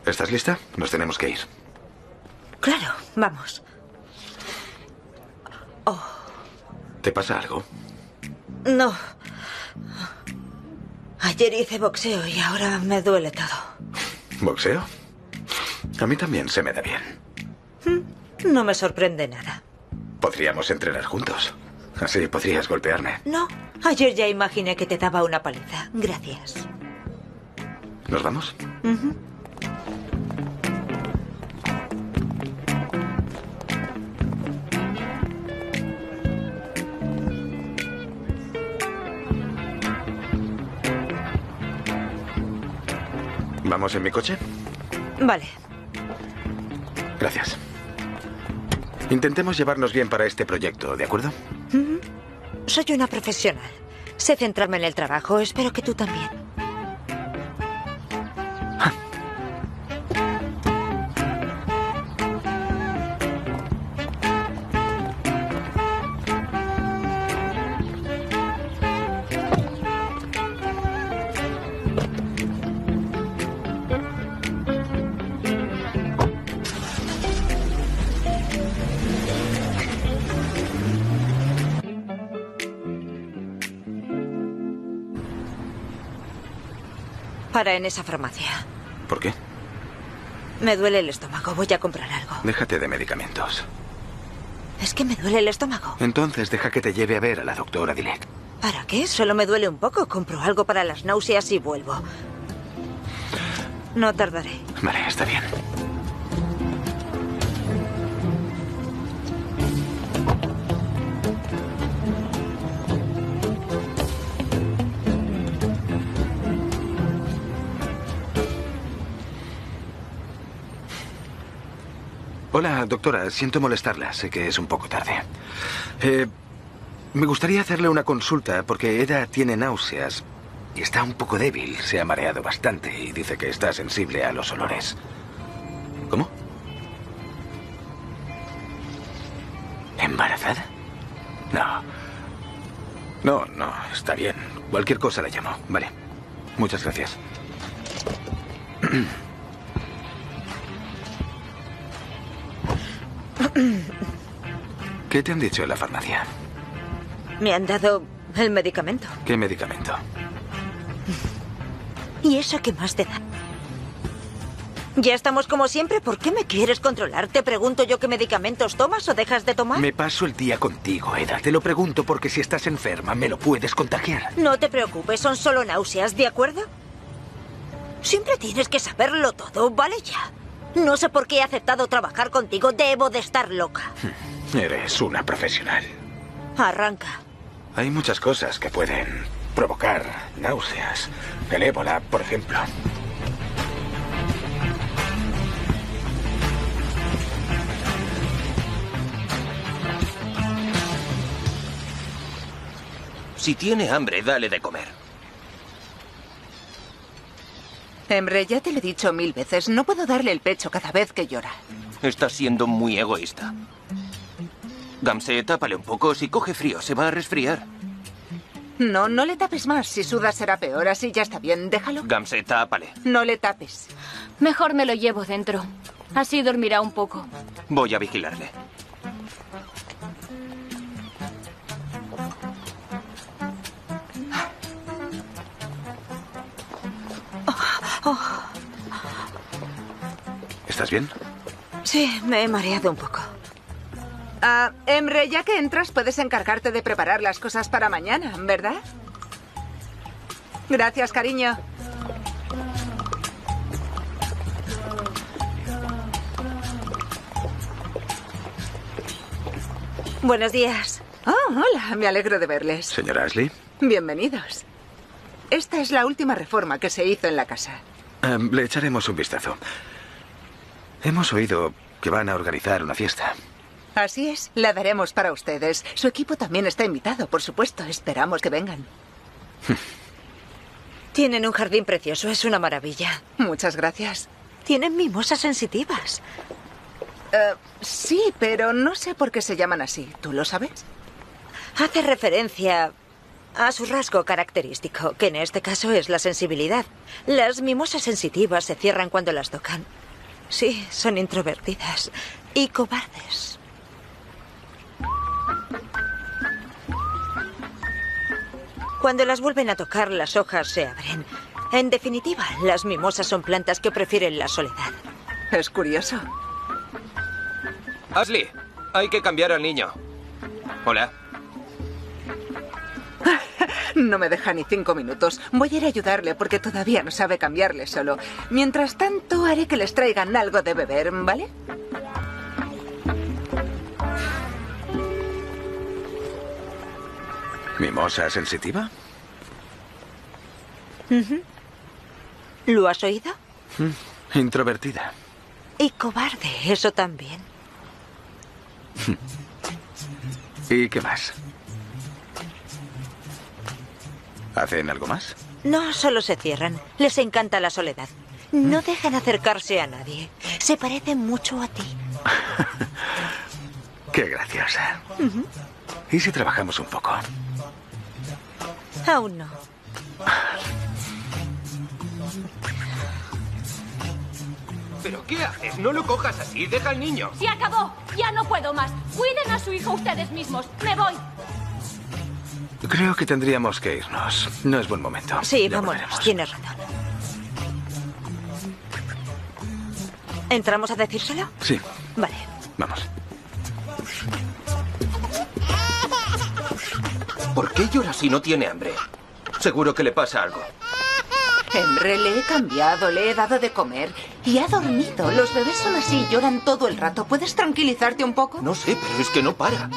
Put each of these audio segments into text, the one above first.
¿Estás lista? Nos tenemos que ir. Claro, vamos. ¿Te pasa algo? No. Ayer hice boxeo y ahora me duele todo. ¿Boxeo? A mí también se me da bien. No me sorprende nada. Podríamos entrenar juntos. Así podrías golpearme. No, ayer ya imaginé que te daba una paliza. Gracias. ¿Nos vamos? ¿Vamos en mi coche? Vale. Gracias. Intentemos llevarnos bien para este proyecto, ¿de acuerdo? Soy una profesional. Sé centrarme en el trabajo. Espero que tú también. Para en esa farmacia. ¿Por qué? Me duele el estómago. Voy a comprar algo. Déjate de medicamentos. Es que me duele el estómago. Entonces deja que te lleve a ver a la doctora Dilek. ¿Para qué? Solo me duele un poco. Compro algo para las náuseas y vuelvo. No tardaré. Vale, está bien. Hola, doctora. Siento molestarla. Sé que es un poco tarde. Me gustaría hacerle una consulta porque Eda tiene náuseas y está un poco débil. Se ha mareado bastante y dice que está sensible a los olores. ¿Cómo? ¿Embarazada? No. No, está bien. Cualquier cosa la llamo. Vale. Muchas gracias. ¿Qué te han dicho en la farmacia? Me han dado el medicamento. ¿Qué medicamento? ¿Y eso qué más te da? Ya estamos como siempre. ¿Por qué me quieres controlar? ¿Te pregunto yo qué medicamentos tomas o dejas de tomar? Me paso el día contigo, Eda. Te lo pregunto porque si estás enferma me lo puedes contagiar. No te preocupes, son solo náuseas, ¿de acuerdo? Siempre tienes que saberlo todo, ¿vale ya? No sé por qué he aceptado trabajar contigo. Debo de estar loca. Eres una profesional. Arranca. Hay muchas cosas que pueden provocar náuseas. El ébola, por ejemplo. Si tiene hambre, dale de comer. Emre, ya te lo he dicho 1000 veces. No puedo darle el pecho cada vez que llora. Estás siendo muy egoísta. Gamse, tápale un poco. Si coge frío, se va a resfriar. No, no le tapes más. Si suda será peor. Así ya está bien. Déjalo. Gamse, tápale. No le tapes. Mejor me lo llevo dentro. Así dormirá un poco. Voy a vigilarle. ¿Estás bien? Sí, me he mareado un poco. Emre, ya que entras, puedes encargarte de preparar las cosas para mañana, ¿verdad? Gracias, cariño. Buenos días. Oh, hola, me alegro de verles. Señora Ashley. Bienvenidos. Esta es la última reforma que se hizo en la casa. Le echaremos un vistazo. Hemos oído que van a organizar una fiesta. Así es, la daremos para ustedes. Su equipo también está invitado, por supuesto. Esperamos que vengan. Tienen un jardín precioso, es una maravilla. Muchas gracias. Tienen mimosas sensitivas. Sí, pero no sé por qué se llaman así. ¿Tú lo sabes? Hace referencia a su rasgo característico, que en este caso es la sensibilidad. Las mimosas sensitivas se cierran cuando las tocan. Sí, son introvertidas y cobardes. Cuando las vuelven a tocar, las hojas se abren. En definitiva, las mimosas son plantas que prefieren la soledad. Es curioso. Ashley, hay que cambiar al niño. Hola. No me deja ni 5 minutos. Voy a ir a ayudarle porque todavía no sabe cambiarle solo. Mientras tanto, haré que les traigan algo de beber, ¿vale? ¿Mimosa sensitiva? ¿Lo has oído? Introvertida. Y cobarde, eso también. ¿Y qué más? ¿Hacen algo más? No, solo se cierran. Les encanta la soledad. No dejan acercarse a nadie. Se parecen mucho a ti. Qué graciosa. ¿Y si trabajamos un poco? Aún no. ¿Pero qué haces? No lo cojas así, deja al niño. ¡Se acabó! ¡Ya no puedo más! ¡Cuiden a su hijo ustedes mismos! ¡Me voy! Creo que tendríamos que irnos. No es buen momento. Sí, Ya vámonos. volveremos. Tienes razón. ¿Entramos a decírselo? Sí, Vale. vamos. ¿Por qué llora si no tiene hambre? Seguro que le pasa algo. Henry, le he cambiado, le he dado de comer y ha dormido. Los bebés son así, lloran todo el rato. ¿Puedes tranquilizarte un poco? No sé, pero es que no para.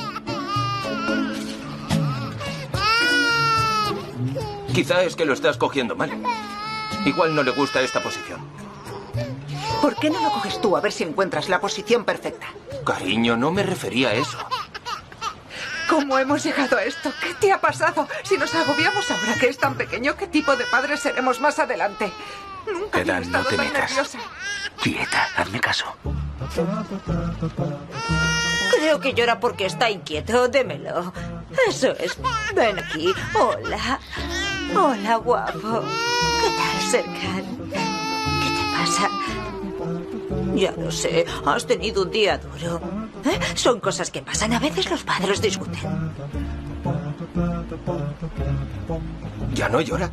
Quizá es que lo estás cogiendo mal. Igual no le gusta esta posición. ¿Por qué no lo coges tú a ver si encuentras la posición perfecta? Cariño, no me refería a eso. ¿Cómo hemos llegado a esto? ¿Qué te ha pasado? Si nos agobiamos ahora que es tan pequeño, ¿qué tipo de padres seremos más adelante? Nunca había Edan, no estado te tan metas. nerviosa. Quieta, hazme caso. Creo que llora porque está inquieto. Démelo. Eso es. Ven aquí. Hola. Hola, guapo. ¿Qué tal, Serkan? ¿Qué te pasa? Ya lo sé. Has tenido un día duro. Son cosas que pasan. A veces los padres discuten. ¿Ya no llora?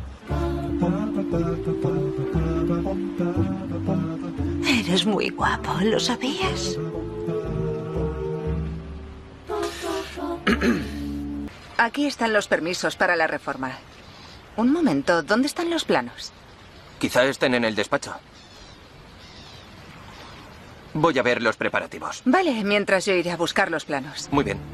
Eres muy guapo. ¿Lo sabías? Aquí están los permisos para la reforma. Un momento, ¿dónde están los planos? Quizá estén en el despacho. Voy a ver los preparativos. Vale, mientras yo iré a buscar los planos. Muy bien.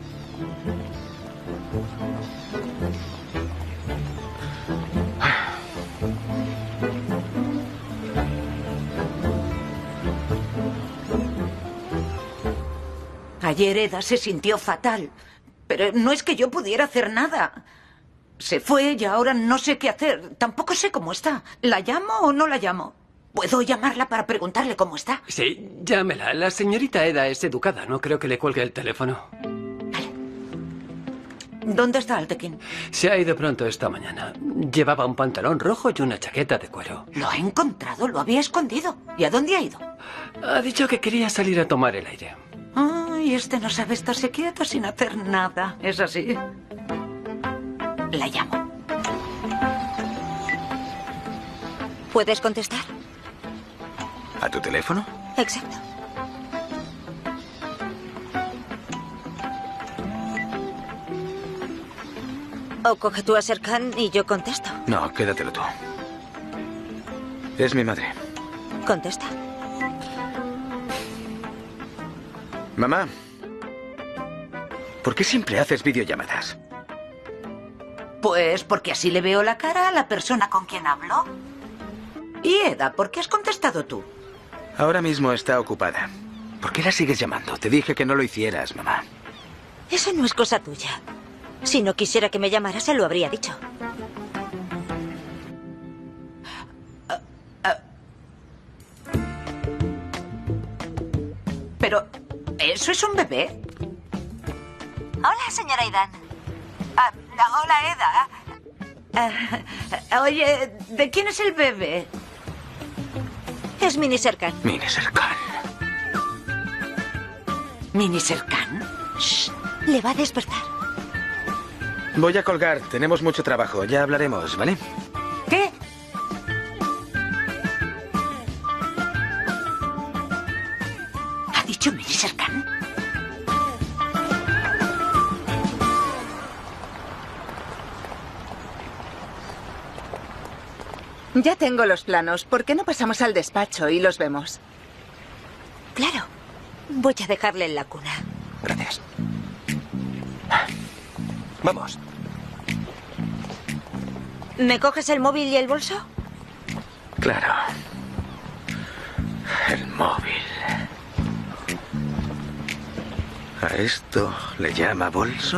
Ayer Eda se sintió fatal, pero no es que yo pudiera hacer nada. Se fue y ahora no sé qué hacer. Tampoco sé cómo está. ¿La llamo o no la llamo? ¿Puedo llamarla para preguntarle cómo está? Sí, llámela. La señorita Eda es educada. No creo que le cuelgue el teléfono. ¿Dónde está Altekin? Se ha ido pronto esta mañana. Llevaba un pantalón rojo y una chaqueta de cuero. Lo ha encontrado, lo había escondido. ¿Y a dónde ha ido? Ha dicho que quería salir a tomar el aire. Ay, este no sabe estarse quieto sin hacer nada. ¿Es así? La llamo. ¿Puedes contestar? ¿A tu teléfono? Exacto. O coge tú a Serkan y yo contesto. No, quédatelo tú. Es mi madre. Contesta. Mamá, ¿por qué siempre haces videollamadas? Pues porque así le veo la cara a la persona con quien hablo. ¿Y Eda, por qué has contestado tú? Ahora mismo está ocupada. ¿Por qué la sigues llamando? Te dije que no lo hicieras, mamá. Eso no es cosa tuya. Si no quisiera que me llamara, se lo habría dicho. Pero, ¿eso es un bebé? Hola, señora Aidan. Hola, Eda. Oye, ¿de quién es el bebé? Es Mini Serkan. Mini Serkan. ¿Mini Serkan? Shh, le va a despertar. Voy a colgar. Tenemos mucho trabajo. Ya hablaremos, ¿vale? ¿Qué? ¿Ha dicho Mini Serkan? Ya tengo los planos. ¿Por qué no pasamos al despacho y los vemos? Claro. Voy a dejarle en la cuna. Gracias. Vamos. ¿Me coges el móvil y el bolso? Claro. El móvil. ¿A esto le llama bolso?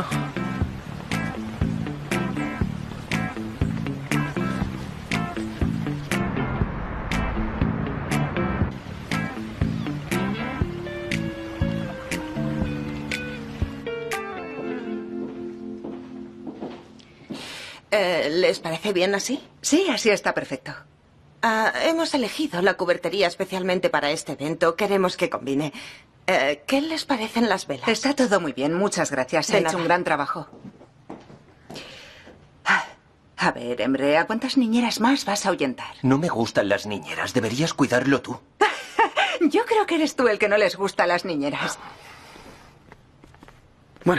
¿Les parece bien así? Sí, así está perfecto. Hemos elegido la cubertería especialmente para este evento. Queremos que combine. ¿Qué les parecen las velas? Está todo muy bien, muchas gracias. De Ha hecho nada. un gran trabajo. A ver, Emre, ¿a cuántas niñeras más vas a ahuyentar? No me gustan las niñeras. Deberías cuidarlo tú. Yo creo que eres tú el que no les gusta a las niñeras. Bueno.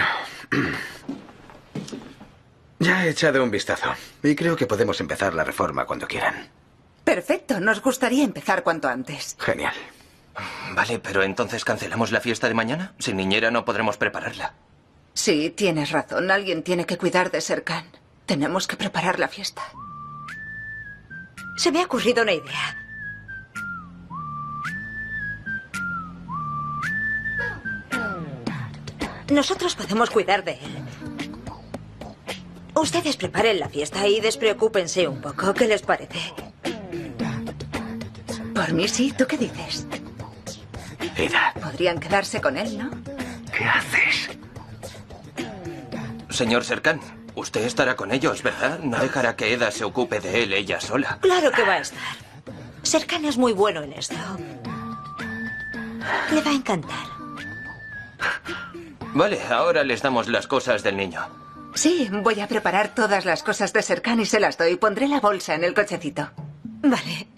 Ya he echado un vistazo. Y creo que podemos empezar la reforma cuando quieran. Perfecto, nos gustaría empezar cuanto antes. Genial. Vale, pero entonces cancelamos la fiesta de mañana. Sin niñera no podremos prepararla. Sí, tienes razón. Alguien tiene que cuidar de Serkan. Tenemos que preparar la fiesta. Se me ha ocurrido una idea. Nosotros podemos cuidar de él. Ustedes preparen la fiesta y despreocúpense un poco. ¿Qué les parece? Por mí sí, ¿tú qué dices? Ida, Podrían quedarse con él, ¿no? ¿qué haces? Señor Serkan, usted estará con ellos, ¿verdad? No dejará que Eda se ocupe de él ella sola. Claro que va a estar. Serkan es muy bueno en esto. Le va a encantar. Vale, ahora les damos las cosas del niño. Sí, voy a preparar todas las cosas de Serkan y se las doy. Pondré la bolsa en el cochecito. Vale.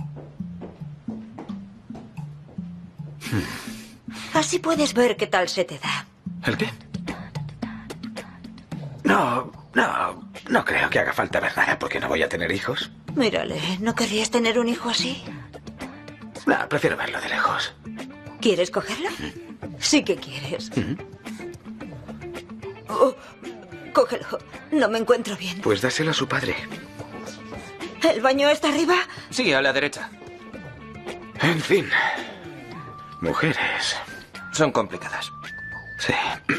Así puedes ver qué tal se te da. ¿El qué? No creo que haga falta ver nada porque no voy a tener hijos. Mírale, ¿no querrías tener un hijo así? No, prefiero verlo de lejos. ¿Quieres cogerlo? Sí que quieres. Oh, cógelo. No me encuentro bien. Pues dáselo a su padre. ¿El baño está arriba? Sí, a la derecha. En fin. Mujeres. Son complicadas. Sí.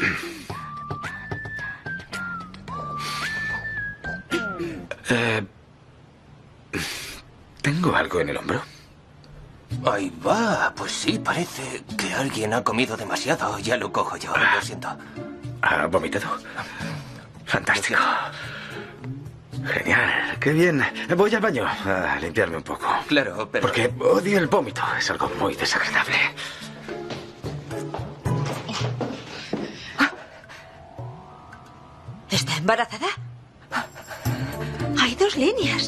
¿Tengo algo en el hombro? Ahí va, pues sí, parece que alguien ha comido demasiado. Ya lo cojo yo, lo siento. ¿Ha vomitado? Fantástico. Genial, qué bien. Voy al baño a limpiarme un poco. Claro, pero... Porque odio el vómito, es algo muy desagradable. ¿Está embarazada? Hay 2 líneas.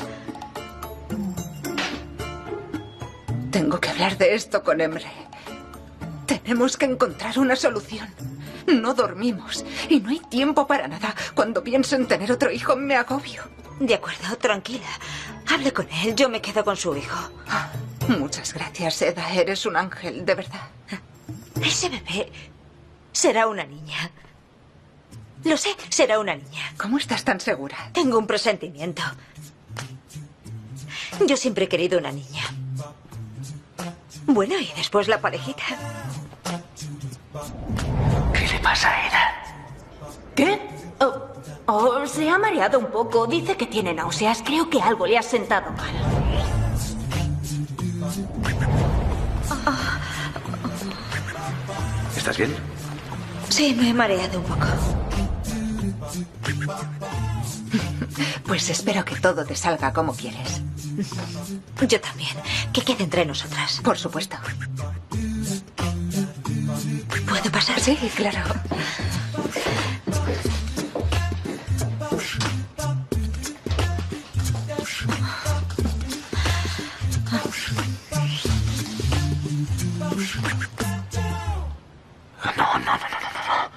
Tengo que hablar de esto con Emre. Tenemos que encontrar una solución. No dormimos y no hay tiempo para nada. Cuando pienso en tener otro hijo me agobio. De acuerdo, tranquila. Hable con él, yo me quedo con su hijo. Muchas gracias, Eda. Eres un ángel, de verdad. Ese bebé será una niña. Lo sé, será una niña. ¿Cómo estás tan segura? Tengo un presentimiento. Yo siempre he querido una niña. Bueno, y después la parejita. ¿Qué le pasa a Eda? ¿Qué? Se ha mareado un poco. Dice que tiene náuseas. Creo que algo le ha sentado mal. ¿Estás bien? Sí, me he mareado un poco. Pues espero que todo te salga como quieres. Yo también. Que quede entre nosotras. Por supuesto. ¿Puedo pasar? Sí, claro. No.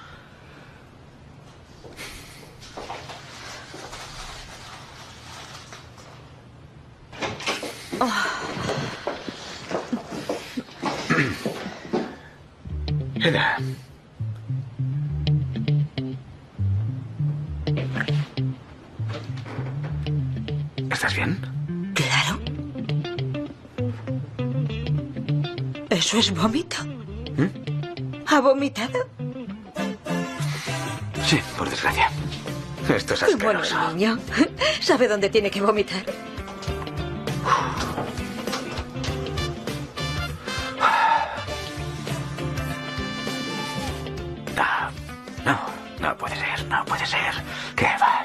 Eda. ¿Estás bien? Claro. ¿Eso es vómito? ¿Ha vomitado? Sí, por desgracia. Esto es Qué bueno asqueroso. el niño. Sabe dónde tiene que vomitar. No puede ser. ¿Qué va?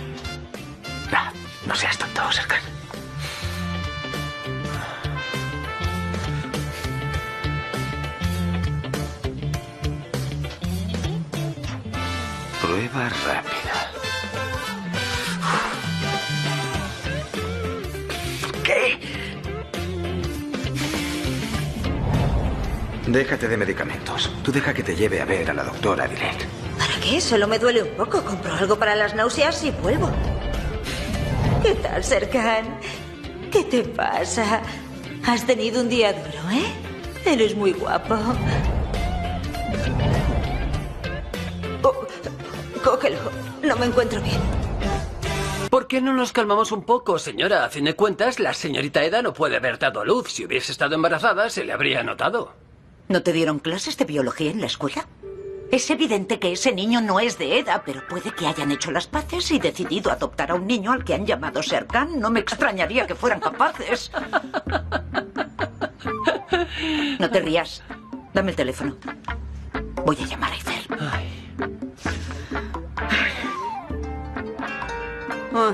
No seas tonto, Serkan. Prueba rápida. ¿Qué? Déjate de medicamentos. Tú deja que te lleve a ver a la doctora Dilek. ¿Para qué? Solo me duele un poco. Compro algo para las náuseas y vuelvo. ¿Qué tal, Serkan? ¿Qué te pasa? Has tenido un día duro, ¿eh? Eres muy guapo. Oh, cógelo. No me encuentro bien. ¿Por qué no nos calmamos un poco, señora? A fin de cuentas, la señorita Eda no puede haber dado a luz. Si hubiese estado embarazada, se le habría notado. ¿No te dieron clases de biología en la escuela? Es evidente que ese niño no es de Eda, pero puede que hayan hecho las paces y decidido adoptar a un niño al que han llamado Serkan. No me extrañaría que fueran capaces. No te rías. Dame el teléfono. Voy a llamar a Ifer. Oh.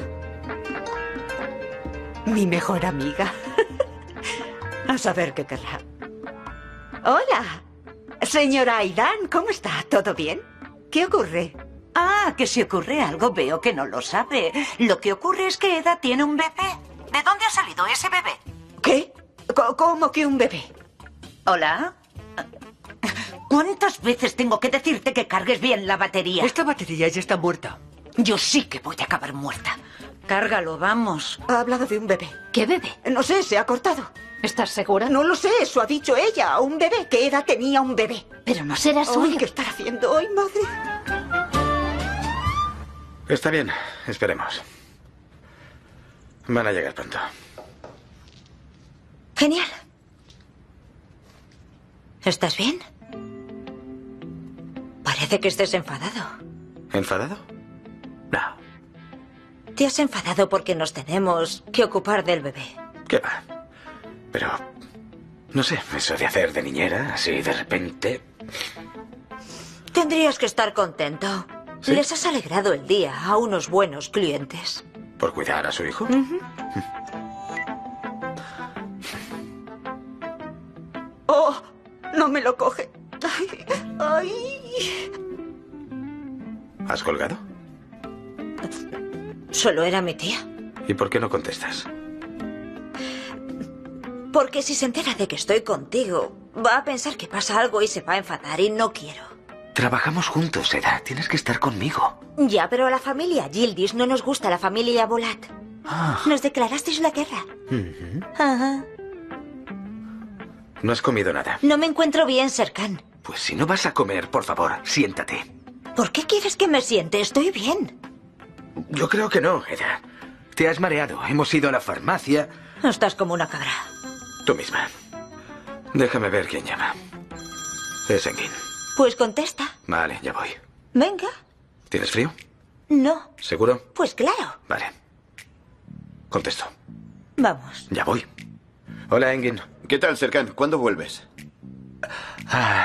Mi mejor amiga. A saber qué querrá. Hola. Señora Aidan, ¿cómo está? ¿Todo bien? ¿Qué ocurre? Ah, que si ocurre algo veo que no lo sabe. Lo que ocurre es que Eda tiene un bebé. ¿De dónde ha salido ese bebé? ¿Qué? ¿Cómo que un bebé? ¿Hola? ¿Cuántas veces tengo que decirte que cargues bien la batería? Esta batería ya está muerta. Yo sí que voy a acabar muerta. Cárgalo, vamos. Ha hablado de un bebé. ¿Qué bebé? No sé, se ha cortado. ¿Estás segura? No lo sé, eso ha dicho ella. Un bebé, que Eda tenía un bebé. Pero no será Uy, suyo. ¿qué estará haciendo hoy, madre? Está bien, esperemos. Van a llegar pronto. Genial. ¿Estás bien? Parece que estés enfadado. ¿Enfadado? No. Te has enfadado porque nos tenemos que ocupar del bebé. ¿Qué va? Pero... no sé, eso de hacer de niñera, así de repente... Tendrías que estar contento. ¿Sí? Les has alegrado el día a unos buenos clientes. ¿Por cuidar a su hijo? Oh, no me lo coge. Ay, ay. ¿Has colgado? Solo era mi tía. ¿Y por qué no contestas? Porque si se entera de que estoy contigo, va a pensar que pasa algo y se va a enfadar y no quiero. Trabajamos juntos, Eda. Tienes que estar conmigo. Ya, pero a la familia Yildiz no nos gusta la familia Bolat. Nos declarasteis la guerra. Ajá. No has comido nada. No me encuentro bien, Serkan. Pues si no vas a comer, por favor, siéntate. ¿Por qué quieres que me siente? Estoy bien. Yo creo que no, Eda. Te has mareado. Hemos ido a la farmacia. Estás como una cabra. Tú misma. Déjame ver quién llama. Es Engin. Pues contesta. Vale, ya voy. Venga. ¿Tienes frío? No. ¿Seguro? Pues claro. Vale. Contesto. Vamos. Ya voy. Hola, Engin. ¿Qué tal, Serkan? ¿Cuándo vuelves?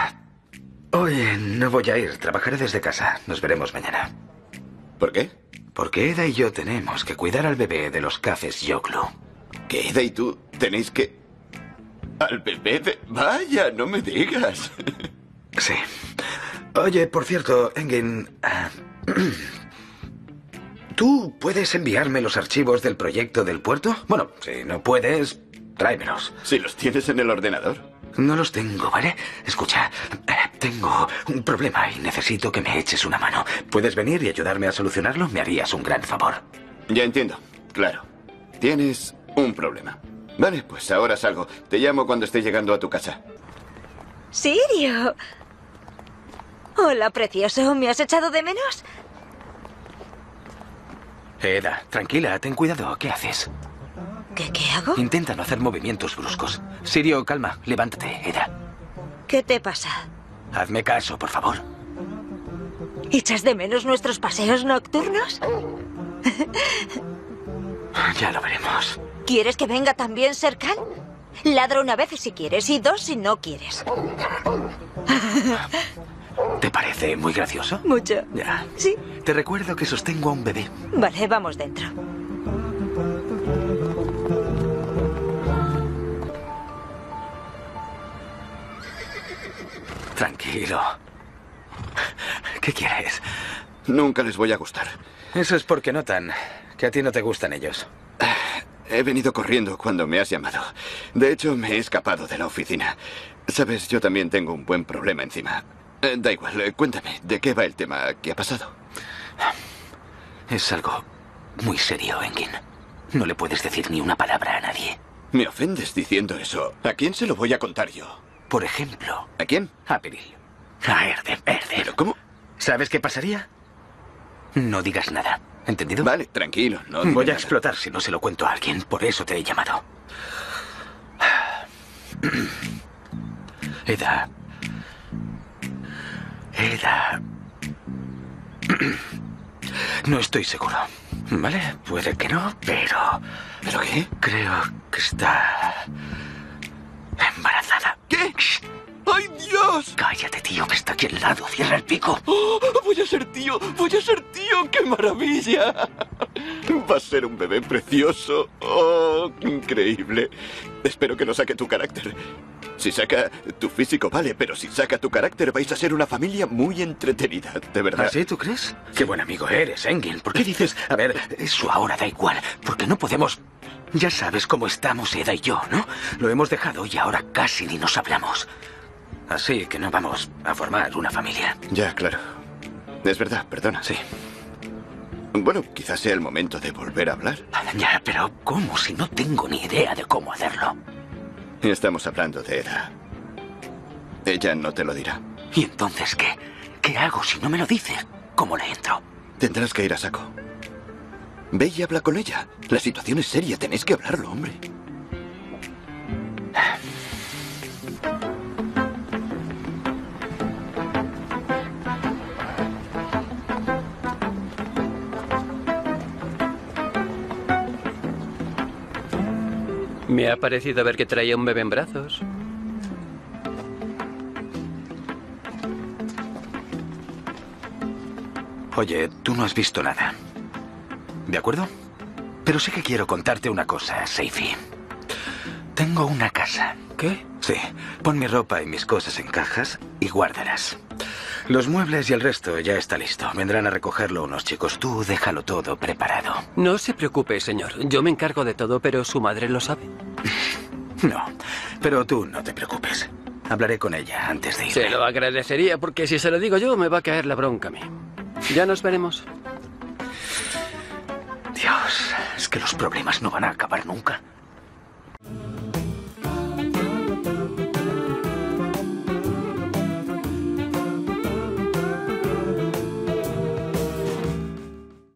Hoy no voy a ir. Trabajaré desde casa. Nos veremos mañana. ¿Por qué? Porque Eda y yo tenemos que cuidar al bebé de los cafés Yoglu. ¿Que Eda y tú tenéis que...? ¿Al bebé de...? Vaya, no me digas. Sí. Oye, por cierto, Engin... ¿Tú puedes enviarme los archivos del proyecto del puerto? Bueno, si no puedes, tráemelos. Si los tienes en el ordenador. No los tengo, ¿vale? Escucha, tengo un problema y necesito que me eches una mano. ¿Puedes venir y ayudarme a solucionarlo? Me harías un gran favor. Ya entiendo, claro. Tienes un problema. Vale, pues ahora salgo. Te llamo cuando esté llegando a tu casa. ¿Sirio? Hola, precioso. ¿Me has echado de menos? Eda, tranquila, ten cuidado. ¿Qué haces? ¿Qué hago? Intenta no hacer movimientos bruscos. Sirio, calma. Levántate, Eda. ¿Qué te pasa? Hazme caso, por favor. ¿Echas de menos nuestros paseos nocturnos? Ya lo veremos. ¿Quieres que venga también Serkan? Ladra una vez si quieres y 2 si no quieres. ¿Te parece muy gracioso? Mucho. Ya. Sí. Te recuerdo que sostengo a un bebé. Vale, vamos dentro. Tranquilo. ¿Qué quieres? Nunca les voy a gustar. Eso es porque notan que a ti no te gustan ellos. He venido corriendo cuando me has llamado. De hecho, me he escapado de la oficina. Sabes, yo también tengo un buen problema encima. Da igual, cuéntame, ¿de qué va el tema? ¿Qué ha pasado? Es algo muy serio, Engin. No le puedes decir ni una palabra a nadie. Me ofendes diciendo eso. ¿A quién se lo voy a contar yo? Por ejemplo... ¿A quién? A Peril. A Erdem. ¿Pero cómo? ¿Sabes qué pasaría? No digas nada. ¿Entendido? Vale, tranquilo, no digas Voy a nada. explotar si no se lo cuento a alguien. Por eso te he llamado. Eda. No estoy seguro. ¿Vale? Puede que no, pero... ¿Pero qué? Creo que está... embarazada. ¿Qué? ¡Ay, Dios! Cállate, tío, que está aquí al lado. Cierra el pico. ¡Oh, voy a ser tío! ¡Voy a ser tío! ¡Qué maravilla! Va a ser un bebé precioso. ¡Oh, increíble! Espero que no saque tu carácter. Si saca tu físico, vale, pero si saca tu carácter vais a ser una familia muy entretenida, de verdad. ¿Ah, sí? ¿Tú crees? Qué buen amigo eres, Engin. ¿Por qué dices...? A ver, eso ahora da igual, porque no podemos... Ya sabes cómo estamos Eda y yo, ¿no? Lo hemos dejado y ahora casi ni nos hablamos. Así que no vamos a formar una familia. Ya, claro. Es verdad, perdona. Sí. Bueno, quizás sea el momento de volver a hablar. Ya, pero ¿cómo si no tengo ni idea de cómo hacerlo? Estamos hablando de Eda. Ella no te lo dirá. ¿Y entonces qué? ¿Qué hago si no me lo dice? ¿Cómo le entro? Tendrás que ir a saco. Ve y habla con ella. La situación es seria, tenéis que hablarlo, hombre. Me ha parecido ver que traía un bebé en brazos. Oye, tú no has visto nada. ¿De acuerdo? Pero sí que quiero contarte una cosa, Seifi. Tengo una casa. ¿Qué? Sí. Pon mi ropa y mis cosas en cajas y guárdalas. Los muebles y el resto ya está listo. Vendrán a recogerlo unos chicos. Tú déjalo todo preparado. No se preocupe, señor. Yo me encargo de todo, pero su madre lo sabe. No, pero tú no te preocupes. Hablaré con ella antes de irme. Se lo agradecería, porque si se lo digo yo, me va a caer la bronca a mí. Ya nos veremos. Dios, es que los problemas no van a acabar nunca.